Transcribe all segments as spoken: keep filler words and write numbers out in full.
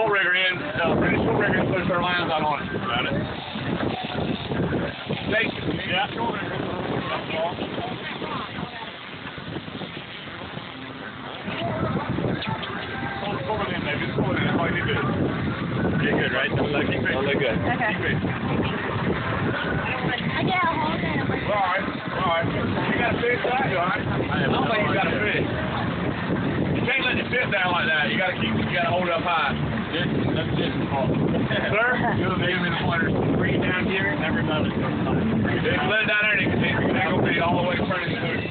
short rigger in, uh, bring the short rigger and push our lines out on it. Got it. Station. Yeah. Short rigger. That's all. Pull it in, baby. Pull it in. That's all you do. You're good, right? Don't look, don't look good. Okay. Keep it. I get a hold of it. All right. All right. You got a fish side, all right? I don't think you got a fish. You can't let it sit down like that. You got to keep. You got to hold it up high. This, that's this. Sir, you'll be in the water. Bring it down here. Never mind. If you let it down there, you can see it's not gonna be all the way turning to it.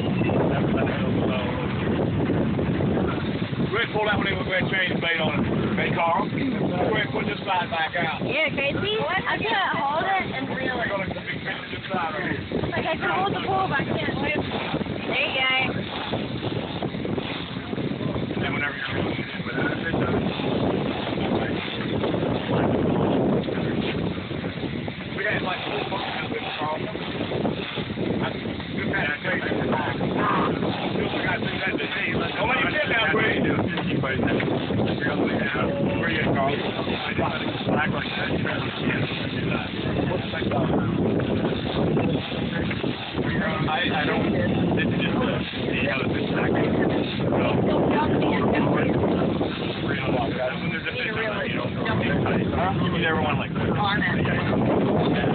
Go ahead and pull that one in. We'll go ahead and change the bait on it. Hey, Carl. Go ahead and put this side back out. Yeah, crazy. I can't hold it and reel it. We're going to big fish this side right here. Like I can hold the pole, but I can't lift. There you go. And then whenever you're reeling it in with that fish on it. We had like four bucks out there, Carl. That's good man. I tell you that. Don't let your tip down, Brady. Keep fighting that. You're on the way down. Where are you at, Carl? I just let it slack like that. You can't do that. I, I don't. This is just to see how the fish is acting. So, when there's a fish, you know, you never want to like.